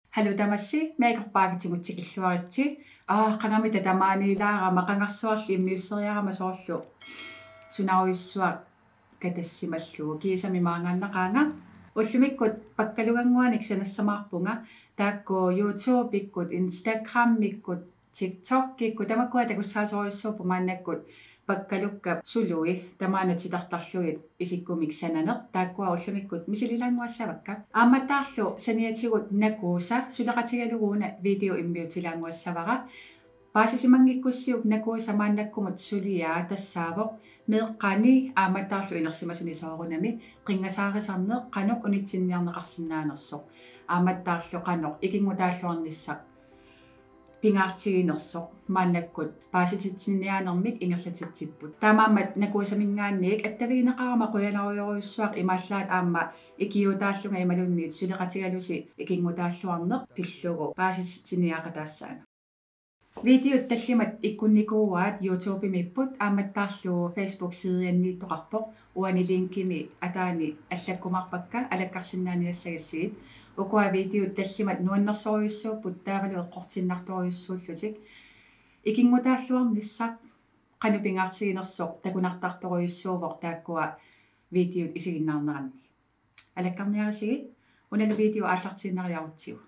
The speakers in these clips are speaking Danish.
Hallo tamassi meeqarpaagitimutsiqilluaritsi qanami tatamaaniilaaqa maqangarsuarli immiusseriarama soorlu sunaruissuaq katassimallugu kiisami maangaannaqaanga ullumikkut pakkaluganguanik sanassamaarpunga taakku YouTube ikkut Instagram ikkut TikTok ikkut tamakkua takussaasoruissuupu maannakkut pakkalukka sului tamaanatitartarlugit isikkumik sananeq taakkua ullumikkut misililaanguassavakka aammattaarlu saniatigut nakuusa suleqatigaluguuna video immiutilaanguassavara paasisimangikkussiuk nakuusa maannakkumut suliaa tassaavoq meeqqani aammattaarlu inersimasuni soorunami qingasaarisarneq qanuq unitsinniarneqarsinnaanersoq aammattaarlu qanuq ikingutaalluarnissaq pingaartiginersoq maannakkut paasititsinniaanermik ingerlatittipput taamaammat nakuusamingaanniik attavigineqarama quyanaruyoriussuaq imaallaat aamma ikiutaallunga imalunniit suleqatigalusi ikingutaalluarneq pillugu paasititsinniaqataassaan videot tallimat ikkunnikuuaat YouTube-imipput aammattaarlu Facebook sideanniittoqarpoq uani linkimi ataani allakkumarpakka alakkarsinnaaniassagassiit ukua videot tallimat nuannersoriussuupput taavalu eqqortinnartoriussuullutik ikingutaalluarnissaq qanupingaartiginersoq takunartartoriussuuvoq taakkua videot isiginnaarneranni alakkarniarisigit unalu video aallartiinnariarutsiu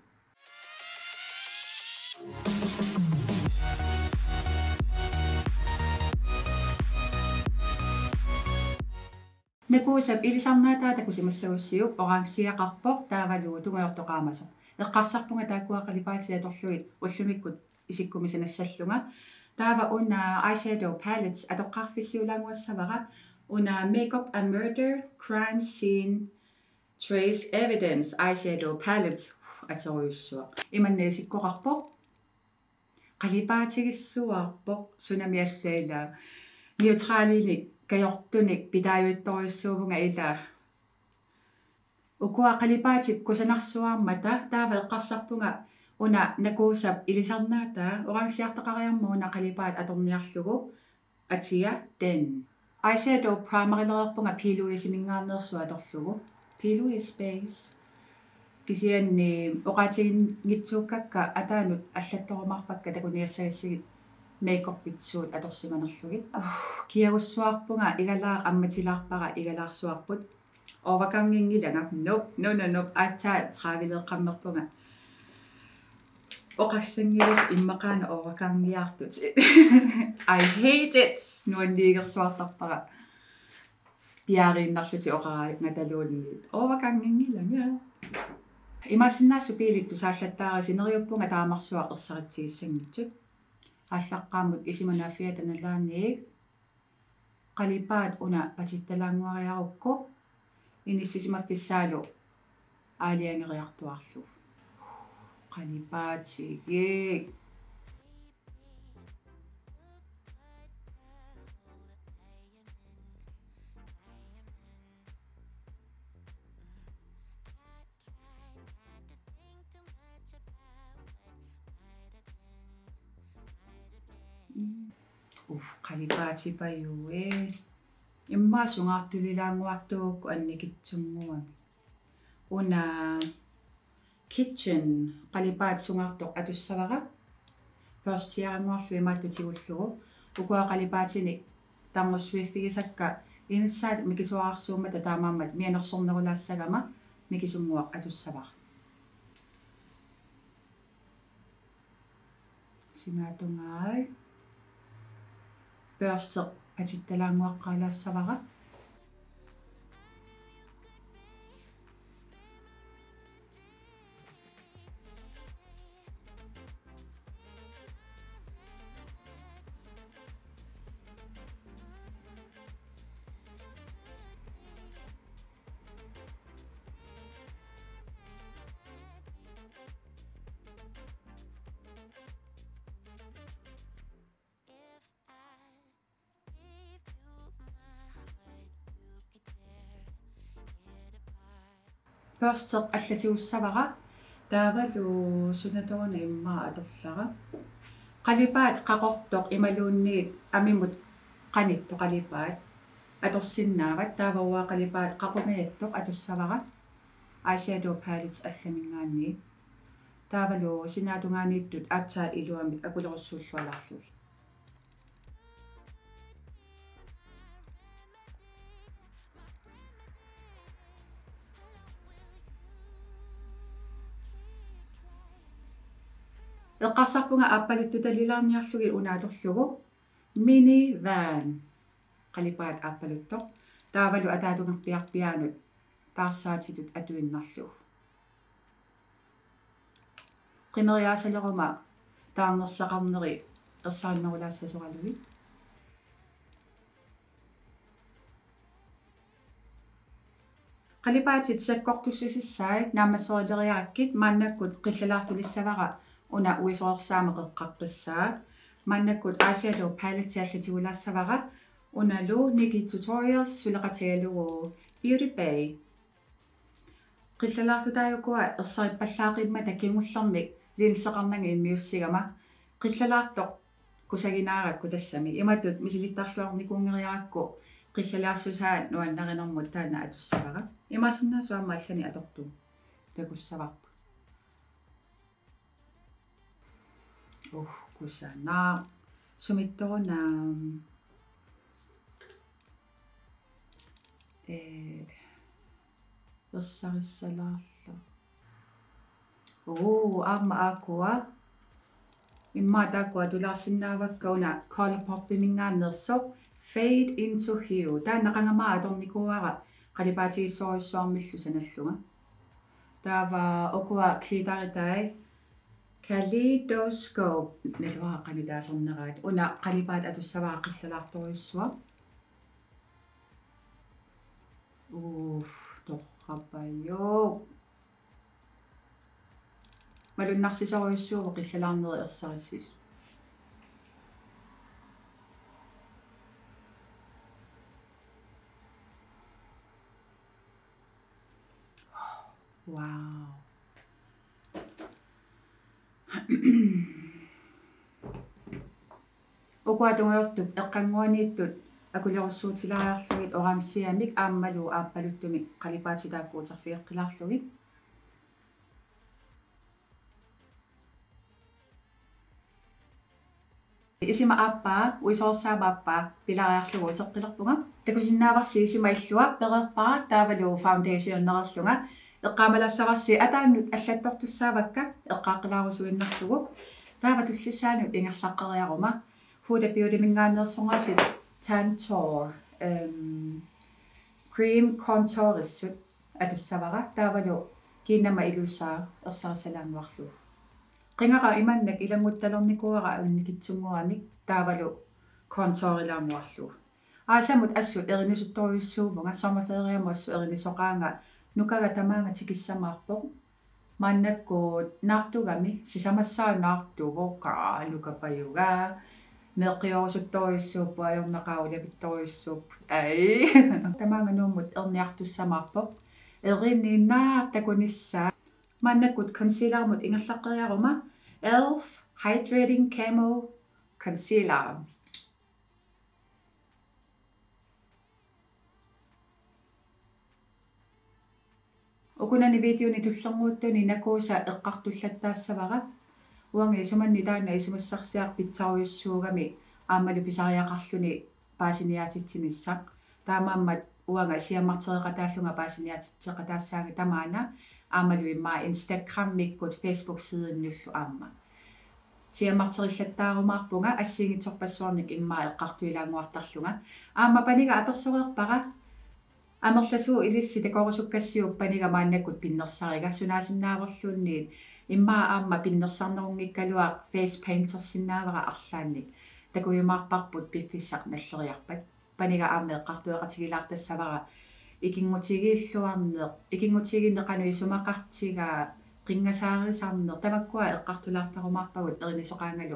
nakuusap ilisarnaataa takusimassagussiuk oranssiaqarpoq taavalugu tunguyortoqaamasoq eqqarsarpunga taakkua qalipaatiatorlugit ullumikkut isikkumisanassallunga taava una eyeshadow palettes atoqqaarfissiulaanguassavara una makeup and murder crime scene trace evidence eyeshadow palettes atoriussuaq imanneesikkoqarpoq qalipaatigissuarpoq sunamiallaila neutralinik kajortunik pitaayuittoriussuuvunga ila ukua qalipaatik kusanarsuarmata taava eqqarsarpunga una nakuusap ilisarnaataa oranssiartaqariarmuuna qalipaat atorniarlugu atia 10 eyeshadow primerilererpunga piiluisimingaarneersu atorlugu piilui space kisianni oqaatiginnitsuukkakka ataanut allattorumarpakka takuniassagassigit makeup pitsuut atorsimanerlugit kiagussuarpunga igalaaq ammatilaarpara igalaarsuarput overkangiingilanga no attaat travileeqqammerpunga oqassangilas immaqaana overkangiartut I hate it nuanniigersuartarpara piariinnarluti oqaraalik ngataluunni overkangiingilanga имаасиннаасу пилитту сааллаттаарис инериуппунга таамарсуа ерсаритсигиссангитсут ааллаққаамут исиманаффиа таналааниик қалипаат уна патитталаангуариарукку иниссисимаффиссаалу аалиангериартуарлу қалипаатигик qalipaatipayue immaasugaartulilaanguartuukku annikitsunguami una kitchen qalipaat sungaartoq atussavara firstiaranguarlu imaattutигуллугу ukua qalipaatinik tarngussuiffigisakka insaat mikisuarsuumata taamaammat mianersornerulaassagama mikisunguaq atussavara sinaatungaai børsteq patittalaanguaqqaalaassavara børsteq allatiussavara taavalu sunatoruna immaa atorlara qalipaat qaqortoq imaluunniit amimut qanittu qalipaat atorsinnaavat taavaruaa qalipaat qaqunayattoq atussavara eyeshadow palettes allamingaanni таавалу синаатунганииттут аатсаа илуамик акулерусsuulluалаарлуги эққарсарпунга ааппалутту талилаарниарлуги унаалерлугу mini van қалипаат ааппалутто таавалу атаатунгерпиарпиаанут таарсаатитут атуиннарлугу qimeriaasalерuma таарнерсақарнери ерсаариннерулаассасоралуги қалипаатит саккортуссисissai наамассорилериараккит мааннаккут qillalaartulissavara уна уисоорсаама қеққаққиссаа мааннаккут аасиалу пайлатиаллатигулаассавара уналу ники tutorials сулеқатигалугу beauty bay qillalaartutaayukua ерсариппаллаақимма такиунгуллэрмик линсеқарнанги иммиуссигама qillalaartoq kusaginaarакку тассами иматут мисилиттарлуарникуунгериаракку qillalaassусаат нуаннаринэрмут таана атуссавара имаасиннаа суамма аллани аторту такуссаварпу кусана сумитторуна ерсариссалаарлу аама аакуа имма таакуа тулаарсинааваккауна colorpop-пимингааннерсоқ fade into hue тааннақангамаа аторникуара қалипаатигиссориуссуармиллу саналлуга таава окуа клитаритай kaleidoscope налуаа канитаасернераат уна қалипаат атуссаваа қиллалаарторюссуа торрапайо малуннарсисориуссуува қиллалаарнери ерсариссис wow окуатунгуйортуп эққангуанииттут акулерусsuutilaariarlugit oranssiamik ааммалу ааппалуттумик қалипаатитааккуутерфиэққилаарлугит исима ааппаа уисоорсаама ааппаа пилариарлугу утеққилерпунга такусиннааварси исима иллуа перерпара таавалу фаундейшионнерерлунга эққаамалассаварси атааннут аллаттортуссаавакка эққааққилаарусуиннарлугу таава туллиссаанут ингерлаққериарума Huda Beauty мингааннерсонгааси Tantor cream contour issut атуссавара таавалу кинама илуссаа ерсарисалаануарлу qingara imannak ilanguttalornikuara unnikitsunguamik taavalu contour-ilamuarlu aasamut assut erinusuttoriussuupunga sommerferiamuassu erinisoqaanga nukaga tamaanga tikissamaarpoq maannakkuut naartugami sisamassaanaartuvoqa lukapayuga meqqiorusuttoriussuuppu ajornaqaulapittoriussuup ai tamaanga nuummut erniartussamaarpoq erinninnaartakunissaa maannakut concealermut ingerlaqqeriaruma ELF Hydrating Camo Concealer ukunani videoni tullermuuttuni nakuusa eqqartullattaassavara uangi isumanni taanna isumassarsiaq pitsariussuugami aammalu pisariaqarluni paasiniaatitsinissaq taamaammat uanga siammartereqataallunga paasiniaatitseqataassaanga tamaana aamalu imma Instagram mikkut Facebook sidennullu aamma siammarterillattaarumaarpunga assingitsorpassuarnik imma eqqartuilaanguartarlunga aamma paniga apersoreerpara amerlasuu ilissi takorusukkassiup paniga maannakut pinnersariga sunaasinnaavерлуунниит имма аама пиннерсарнерунгиккалуа face paintersinnaavara арлаанник такуйумаарпарпут пиффиссақ наллериарпат панига аама эққартуеқатигилаартассавара икингутигиннеқану исумақартига қингасаарисаарнер тамаккуа эққартулаартарумаарпагут эринисоқаангалу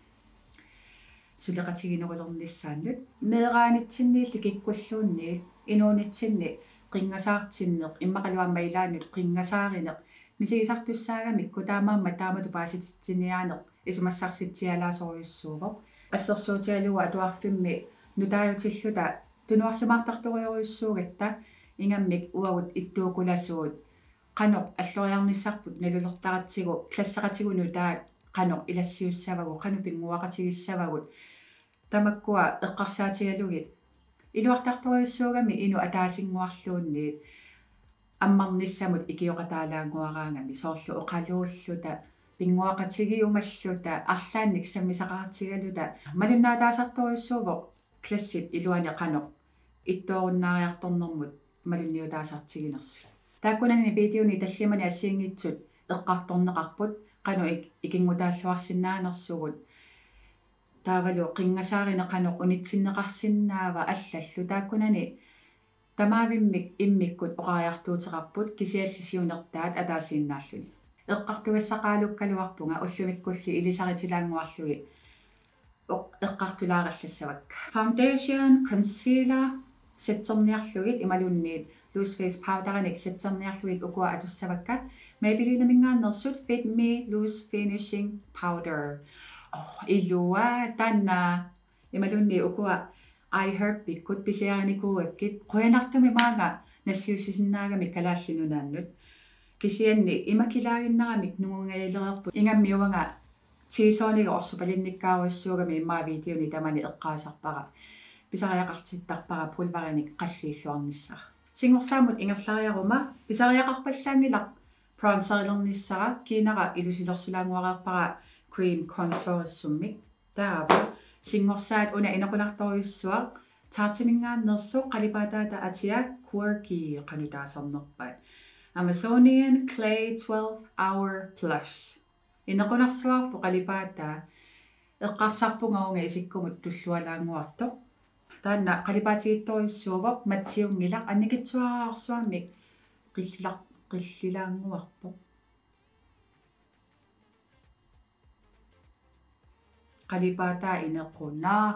сулеқатигинерулерниссааннут меэраанитсинниилли киккуллуунниил инуунитсинни қингасаартиннеқ иммақалуамма илаанут қингасааринеқ мисигисартуссаагамик кутаамаамма таамату паасититсиниаанеқ исумассарситсиалаасориуссуувоқ ассерсуутиалуга атуарфимми нутааютиллута тунуарсимаартарториориуссуугатта ингаммик уагут иттуукуласуут qanoq alloriarnissarput nalulortaratsigu klassaqatigunnu taat qanoq ilassiussavagu qanu pinguaqatigissavagut tamakkua eqqarsaatigalugit iluartartoriussuugami inu ataasinguarluunniit аммарнissamут икиоqataalaanguaraangami соорлу оқалууллута пингуақатигиумаллута арлаанник саммисақаратигалута малуннаатаасарторюссуувоқ классит илуани қано иттуоруннаариарторнэрмут малунниутаасартигинерсу тааккунани видеони таллимани ассиингитсут эққарторнеқарпут қано икингутааллуарсинаанерсугут таавалу қингасаарина қано унитсиннеқарсинаава аллаллу тааккунани тамаавиммик иммиккут оқариартуутеқарпут кисиаллисиунертаат атаасииннааллуни эққартугассақаалуккалуарпунга уллумиккулли илисаритилаангуарлуги эққартулаараллассавакка foundation concealer сетсерниарлугит ималунниит loose face powder-аник сетсерниарлугит укуа атуссавакка Maybelline мингааннерсут Fit Me Loose Finishing Powder илуа танна ималунни укуа I heard биккут писиараникууаккит қуянартуми маага нассиуссисиннаагами калааллинунааннут кисианни имакилаагиннарамик нугунгаилерерпут ингаммиуанга тисоонига орсупалинниккааруиссуугами иммаа видеони тамани эққаасарпара писариақартиттарпара пулвариник қаллииллуарниссара сингорсаамут ингерлариарума писариақарпаллаангилақ бронзерилерниссара кинара илусилерсулаангуараарпара cream contour-суммик таава сингорсаат уна инақунарторюссуа таартимингааннерсо қалипаатаата атиа quirky qanutaasarnerpat Amazonian Clay 12-hour Plus инақунарсуарпо қалипаата эққарсарпунгаунга исиккумут туллуалаангуарто таанна қалипаатигитторюссуувоп матсиунгилақ анникитсуараарсуаммик қиллилаангуарпо қалипаата инеққунаа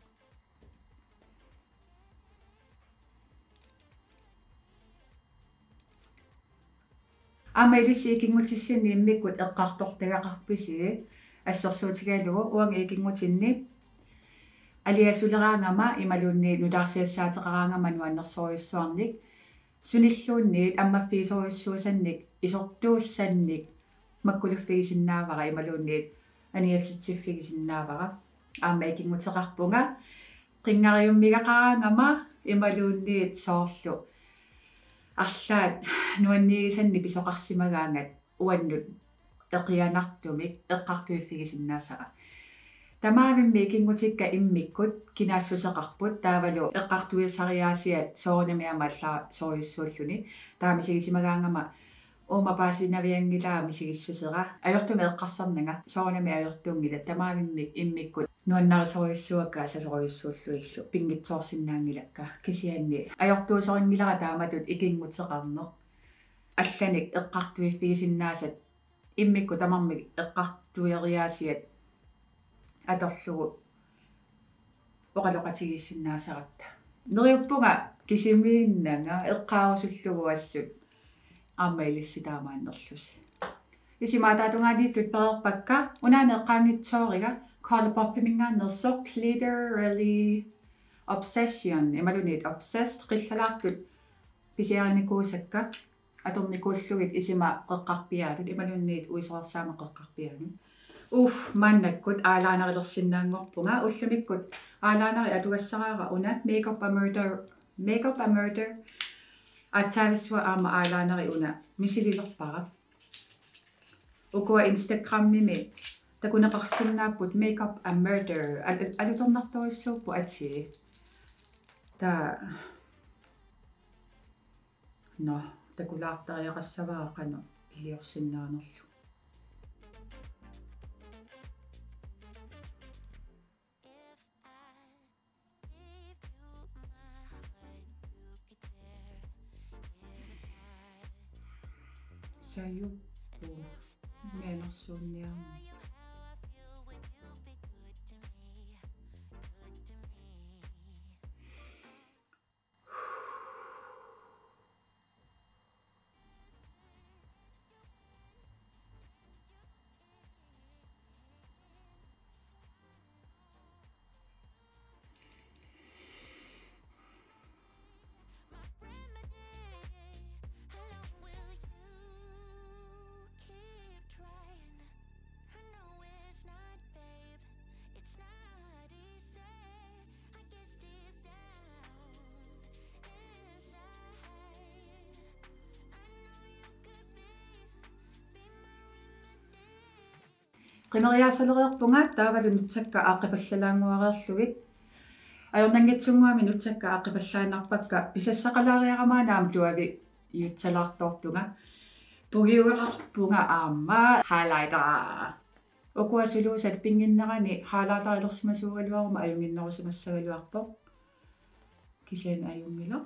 амелиси икингутиссини иммиккут эққартортагақарписи ассерсуутигаалугу уанга икингутинни алиасулераангама ималуунни нутаарсиассаатеқараангама нуаннерсориуссуарник суниллуунниит аммаффиисориуссуусанник исортууссанник маккулуффигисиннаавара ималуунниит аниалситсиффигисиннаавара аама икингутеқарпунга қингариуммигақараангама ималуунниит соорлу арлаат нуаннигисанни писоқарсимагаангат уаннут эқианартумик эққартуиффигисиннаасара тамаавимми икингутикка иммиккут кинаассусеқарпут таавалу эққартуиссариаасиат соорнамиамаалла сориуссууллуни таамисигисимагаангама уумапаасинавиангилаа мисигиссусера ajortumi eqqarsarnanga soornami ajortuungila tamaavimmi immikut nuannarisoruissuakka asasoriussuulluillu pingitsoorsinnaangilakka kisianni ajortuusorinngilara taamatut ikingutseqarner allanik eqqartuiffigisinnaasat immikku tamarmik eqqartuieriaasiat atorlugu oqaloqatigissinnaasaratta neriuppunga kisimiinnanga eqqaarusullugu assut аммаилисситаамааннерлуси исимаатаатунгаалииттут перерпакка унаанеэккаангитсоорига колопорпимингааннерсо literally obsession ималунит obsessed qillalaartut писиариникуусакка аторникууллугит исима qeqqarpiaalут ималунниит уисоорсаама qeqqarpiaalут маннаккут аалаанерилерсиннаангорпунга уллумиккут аалаанери атугассараара уна makeup a murder атсаалиссуа аама аалаанери уна мисилилерпара укуа инстаграммими такунеқарсиннааппут makeup a murder алуторнарториссууппу ати та но такулаартариақассаваа қано илиорсиннаанерлу саюппу менерсуунниарми qimeriaasaleriarpunga taavalu nutsakka aaqipallalaanguareerlugit ajornangitsunguami nutsakka aaqipallaanarpakka pisassaqalaariaramaanaam tuavi iutsalaartortunga pugiuerarpunga aamma highlighter okuasuluusat pinginnerani haalaatarilersimasuugaluaruma ajunginnerusimassagaluarpo kisian ajungila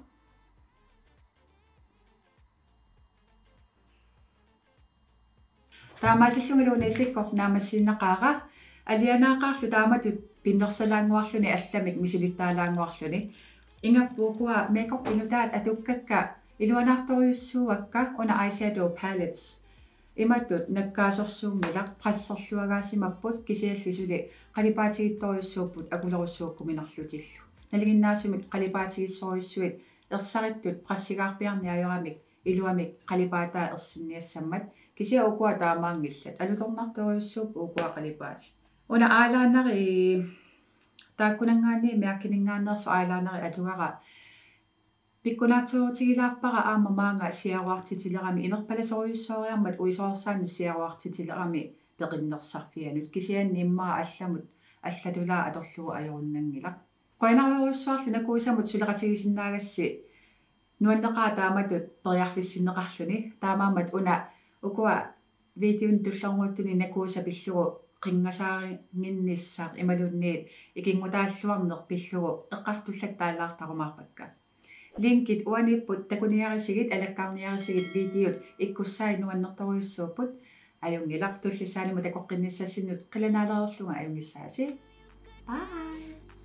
таамаасиллугилуни исиккор наамассиннақаара алианаақаарлу тааматут пиннерсалаангуарлуни алламик мисилиттаалаангуарлуни ингаппуукуа мейкоп инутаат атуккакка илуанаарторюссууакка уна eyeshadow palettes иматтут наккаасорсууммилақ прассерлуагаасимаппут кисиаллисули қалипаатигитторюссууппут акулеруссууккуминарлутиллу налигиннаасумит қалипаатигиссориуссуит ерсариттут прассигаарпиарни ajорамик илуамик қалипаатаа ерсинниассаммат кися укуа таамаангиллат алуторнарторюссууп укуа қалипаатит уна аалаанари тааккунангаани миаккинингааннерсу аалаанари атугара пиккунаатсуутигилаарпара аама маанга сиаруартитилерами инерпаласориуссоориармат уисоорсаанну сиаруартитилерами пеқиннерсарфианут кисианни иммаа алламут аллатулаа аторлугу ajorunнангила qoinaruurussуарлу накуисамут сулеқатигисиннаагасси нуаннеқаа тааматут периарлиссиннеқарлуни таамаамат уна укуа видеон туллорнуuттуни накууса пиллугу qingasaaringinnissaaq imalunniit ikingutaalluarner pillugu eqqartullat taalaartarumаарpakka linkit uanipпут такуниарисигит алаккаарниарисигит видеот иккуссаи нуаннерторуйуссууппут ajungilaq tullissaaнима такоққиннссассиннут қиланаалерерлунга ajungissaaси bye